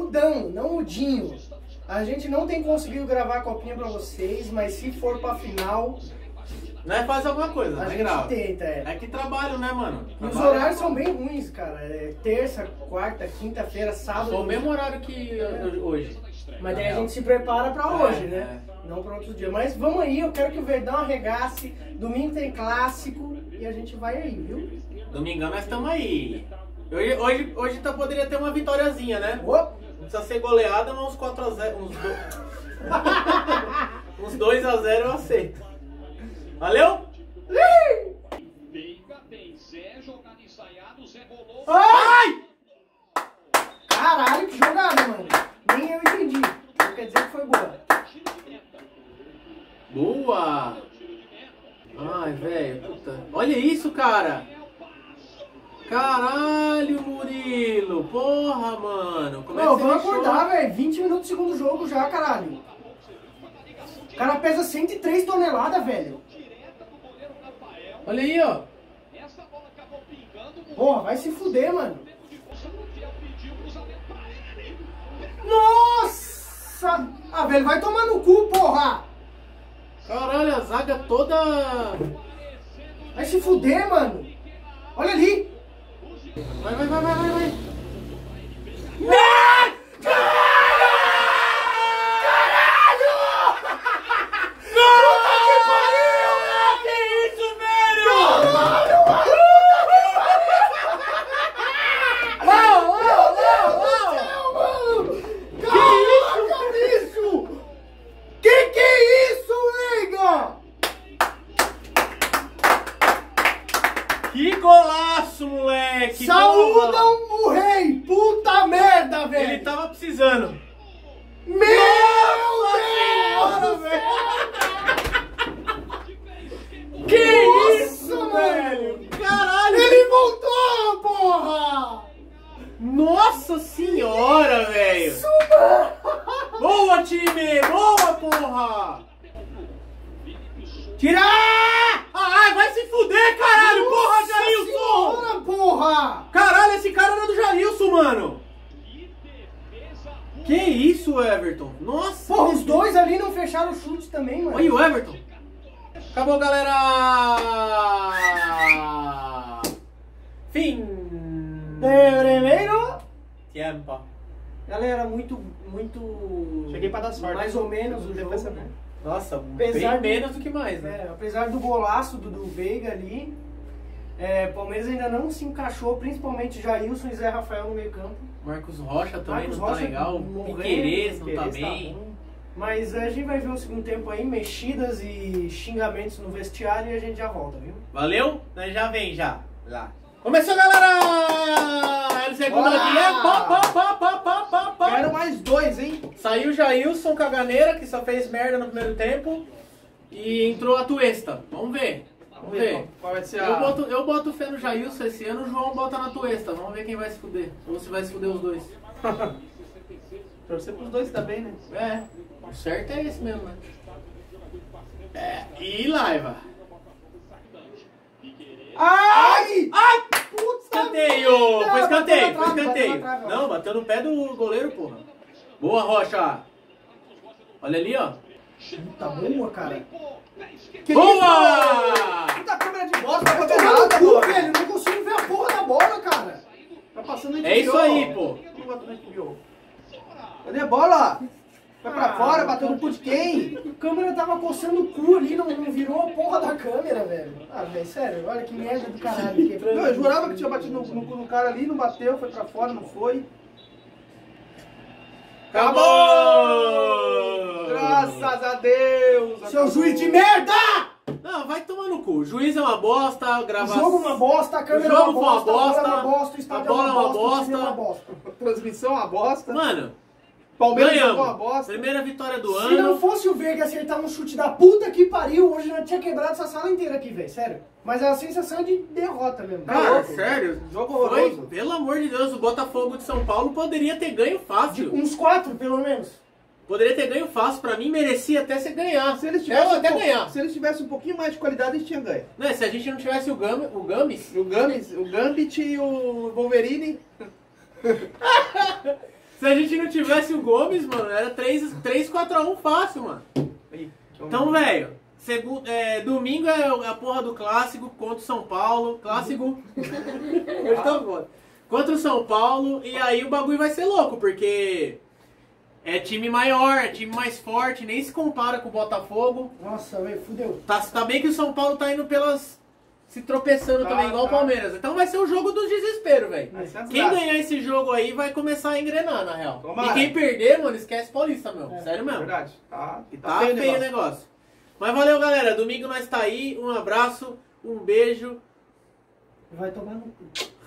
mudão, não mudinho. A gente não tem conseguido gravar a copinha pra vocês, mas se for pra final... Nós faz alguma coisa, A né, gente grava? tenta, é. É que trabalho, né, mano? E os Trabalho horários é são bem ruins, cara. É terça, quarta, quinta-feira, sábado. Foi o mesmo horário que hoje. Mas daí a gente se prepara pra hoje, É, né? Não pra outros dias. Mas vamos aí, eu quero que o Verdão arregace. Domingo tem clássico e a gente vai aí, viu? Domingão nós estamos aí. Hoje poderia ter uma vitóriazinha, né? Opa! Não precisa ser goleada, mas uns 4x0. Uns 2x0 eu aceito. Valeu? Ai! Caralho, que jogada, mano. Nem eu entendi. Não quer dizer que foi boa. Boa! Ai, velho, puta. Olha isso, cara! Caralho, Murilo! Porra, mano! Como é que Não, você vamos deixou? acordar, velho. 20 minutos do segundo jogo já, caralho. O cara pesa 103 toneladas, velho. Olha aí, ó. Porra, vai se fuder, mano. Nossa! Ah, velho, vai tomar no cu, porra! Caralho, a zaga toda... Vai se fuder, mano. Olha ali. Vai, vai, vai, vai, vai, vai. Que golaço, moleque! Saúdam o rei! Puta merda, velho! Ele tava precisando. Meu Deus! velho! Que isso, velho? Caralho! Ele voltou, porra! Nossa senhora, velho! Isso, mano! Boa, time! Boa, porra! Tirar! Ai, vai se fuder, caralho! Porra, Jailson! Senhora, porra! Caralho, esse cara era do Jailson, mano! Que isso, Everton? Nossa! Porra, os dois ali não fecharam o chute também, mano. Olha o Everton! Acabou, galera! Fim! Primeiro. Tempo. Galera, muito... Cheguei pra dar sorte. Mais ou menos o jogo. Pensa, né? Nossa, Apesar bem menos do que mais, né? Apesar do golaço do Veiga ali, Palmeiras ainda não se encaixou, principalmente Jailson e Zé Rafael no meio campo. Marcos Rocha também Marcos não Rocha tá legal. morrendo, Piquerez não tá Piquerez tá bem. bom. Mas a gente vai ver o segundo tempo aí, mexidas e xingamentos no vestiário e a gente já volta, viu? Valeu? Nós já vem já. Lá. Começou, galera! É o segundo Bora! aqui, é pá, pá, pá, pá, pá, pá, pá. Quero mais dois, hein? Saiu o Jailson Caganeira, que só fez merda no primeiro tempo. E entrou a Tuesta. Vamos ver. Vamos ver. Qual vai ser a... Eu boto fé no Jailson esse ano, o João bota na Tuesta. Vamos ver quem vai se fuder. Ou se vai se fuder os dois. Torcer pros dois também, né? É, o certo é esse mesmo, né? E Laiva. Ai! Ai! Putz, Escanteio! Foi escanteio, foi bateu na escanteio. trave, ó. Não, bateu no pé do goleiro, porra. Boa, Rocha. Olha ali, ó. Tá boa, cara. Que Boa! Puta câmera de bosta, tá Vai fazendo tomar no nada, cu, pô. velho. Não consigo ver a porra da bola, cara. Tá passando em É isso aí, pô. Cadê a bola? Vai pra Ah, fora, bateu no cu de quem? A câmera tava coçando o cu ali, não virou a porra da câmera, velho. Ah, velho, sério, olha que merda do caralho. Quebrando. Não, eu jurava que tinha batido no cu do cara ali, não bateu, foi pra fora, não foi. Acabou! Graças a Deus! Seu juiz de merda! Não, vai tomar no cu. O juiz é uma bosta, O gravação. jogo é uma bosta, a câmera O jogo é uma bosta, foi uma a bola é bosta, uma bosta, o estádio a bola é uma bosta, o time é uma bosta. bosta. Transmissão uma bosta. Mano, Palmeiras jogou uma ganhamos. bosta. Primeira vitória do Se não ano. fosse o Veiga acertar um chute da puta que pariu, hoje já tinha quebrado essa sala inteira aqui, velho, sério. Mas é a sensação de derrota mesmo. Cara, louco. sério? Jogo Foi, horroroso. pelo amor de Deus, o Botafogo de São Paulo poderia ter ganho fácil. Uns 4, pelo menos. Poderia ter ganho fácil. Pra mim, merecia até se ganhar. Se eles Eu tivessem até um pouco- ganhar. se eles tivessem um pouquinho mais de qualidade, eles tinham ganho. Né, se a gente não tivesse o Gambit. O Gambit e o Wolverine. Se a gente não tivesse o Gomes, mano, era 3-4-1 fácil, mano. Então, velho, domingo é a porra do clássico contra o São Paulo. Clássico. Hoje tá foda. Contra o São Paulo. E aí o bagulho vai ser louco, porque é time maior, é time mais forte, nem se compara com o Botafogo. Nossa, velho, fudeu. Tá bem que o São Paulo tá indo se tropeçando também, igual o Palmeiras. Então vai ser o jogo do desespero, velho. Quem ganhar esse jogo aí vai começar a engrenar, na real. Tomara. E quem perder, mano, esquece Paulista, meu. Sério mesmo. Verdade. Tá feio o negócio. Mas valeu, galera. Domingo nós tá aí. Um abraço, um beijo. Vai tomar no cu.